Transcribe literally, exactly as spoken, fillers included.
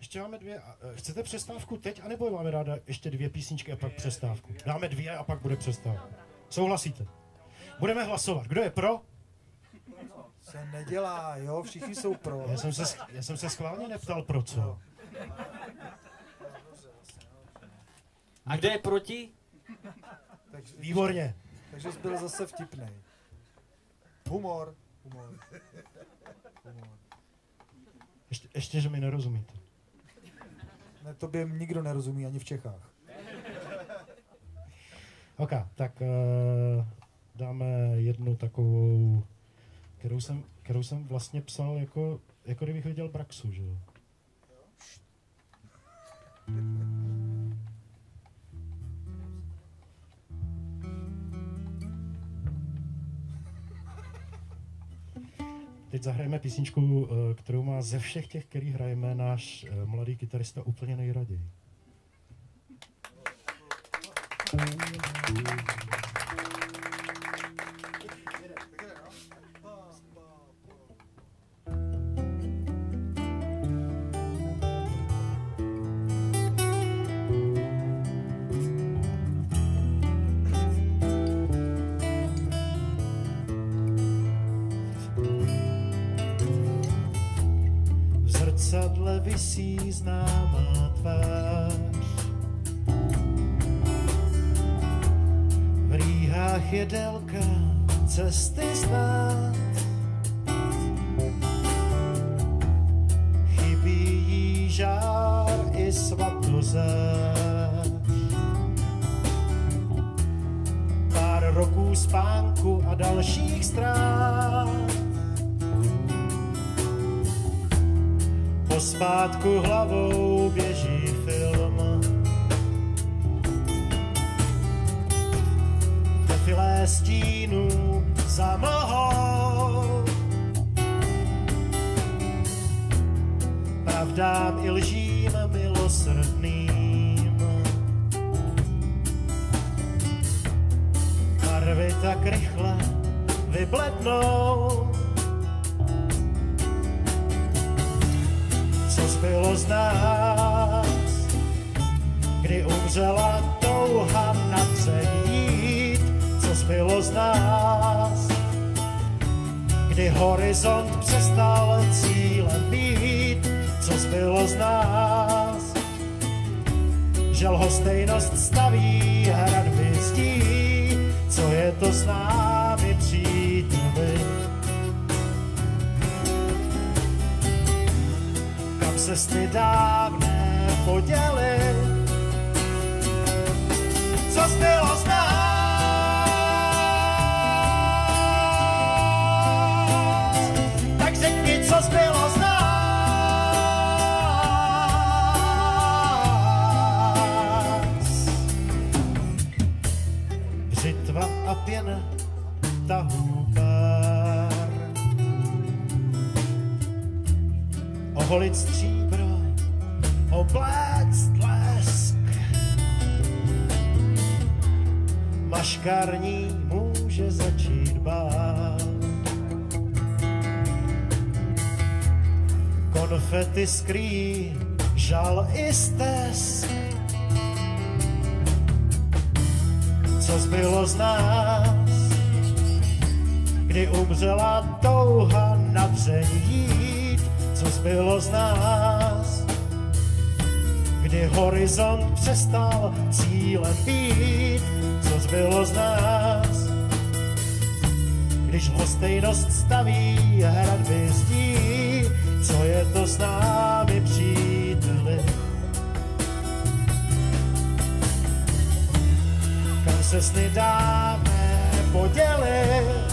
ještě máme dvě. Chcete přestávku teď, anebo máme ráda ještě dvě písničky a pak přestávku? Dáme dvě a pak bude přestávka. Souhlasíte? Budeme hlasovat. Kdo je pro? Se nedělá, jo, všichni jsou pro. Já jsem se, já jsem se schválně neptal pro co. A kdo je proti? Takže, Výborně. Takže jsi byl zase vtipnej. Humor. Humor. Humor. Ještě, ještě, že mi nerozumíte. Ne, tobě nikdo nerozumí, ani v Čechách. Ok, tak uh, dáme jednu takovou, kterou jsem, kterou jsem vlastně psal jako, jako kdybych viděl Braxu, že jo? Teď zahrajeme písničku, kterou má ze všech těch, který hrajeme, náš mladý kytarista úplně nejraději. V zrcadle visí známá tvář, v rýhách je délka cesty znát, chybí jí žár i svatozář. Pár roků spánku a dalších ztrát, pospátku hlavou běží film. Defilé stínů za mlhou, pravdám i lžím milosrdným. Barvy tak rychle vyblednou, co zbylo z nás, kdy umřela touha napředít. Co zbylo z nás, kdy horizont přestal cílem být. Co zbylo z nás, že lhostejnost staví hradby zdí. Co je to s námi, příteli? Kam se sny dávné poděly? Co zbylo z nás, tak řekni, co zbylo z nás. Břitva a pěna, tahů pár, oholit stříbro, obléct tlesk. Maškarní může začít bát, konfety skrýjí žal i stesk. Co zbylo z nás, kdy umřela touha napředít? Co zbylo z nás, kdy horizont přestal cílem být? Co zbylo z nás, když lhostejnost staví hradby zdí? Co je to s námi, příteli? Kam se sny dáme podělit?